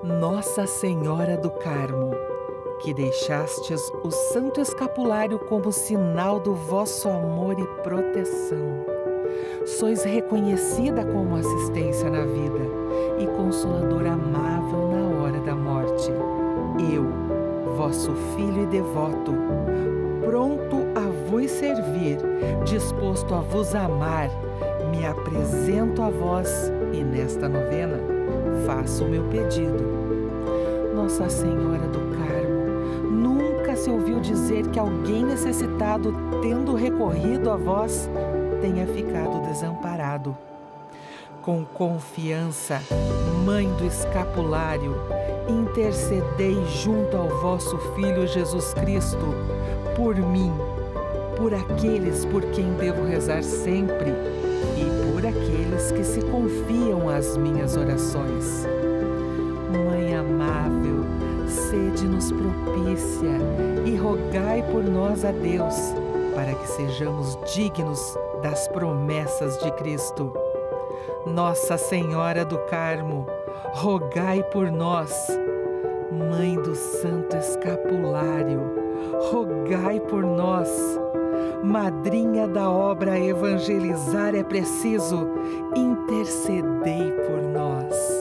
Nossa Senhora do Carmo, que deixastes o Santo Escapulário como sinal do vosso amor e proteção, sois reconhecida como assistência na vida e consolador amável na hora da morte. Eu, vosso filho e devoto, pronto a vos servir, disposto a vos amar, me apresento a vós e nesta novena faço o meu pedido. Nossa Senhora do Carmo, nunca se ouviu dizer que alguém necessitado, tendo recorrido a vós, tenha ficado desamparado. Com confiança, Mãe do Escapulário, intercedei junto ao vosso Filho Jesus Cristo, por mim, por aqueles por quem devo rezar sempre e por aqueles que se confiam às minhas orações. Mãe amável, sede-nos propícia e rogai por nós a Deus, para que sejamos dignos das promessas de Cristo. Nossa Senhora do Carmo, rogai por nós. Mãe do Santo Escapulário, rogai por nós. Madrinha da obra Evangelizar é Preciso, intercedei por nós.